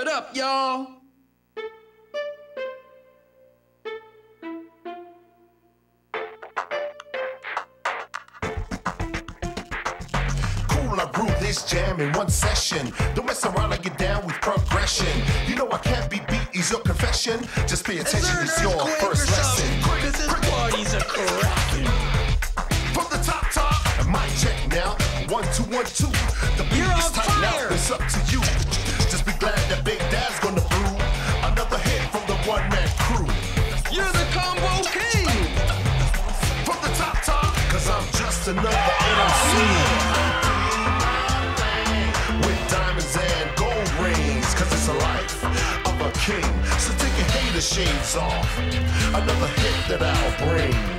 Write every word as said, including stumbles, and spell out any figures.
up, y'all? I grew this jam in one session. Don't mess around, I get down with progression. You know I can't be beat, is your confession? Just pay attention, it's your first lesson. Cause this party's a crackin'. From the top, top, mic check now. One, two, one, two. The beat You're is on tight fire. now, it's up to you. Just be glad that Big Dad's gonna brew another hit from the one-man crew. You're the combo king. From the top, top, cause I'm just another N M C. And gold rings, cause it's a life of a king. So take your hater shades off, another hit that I'll bring.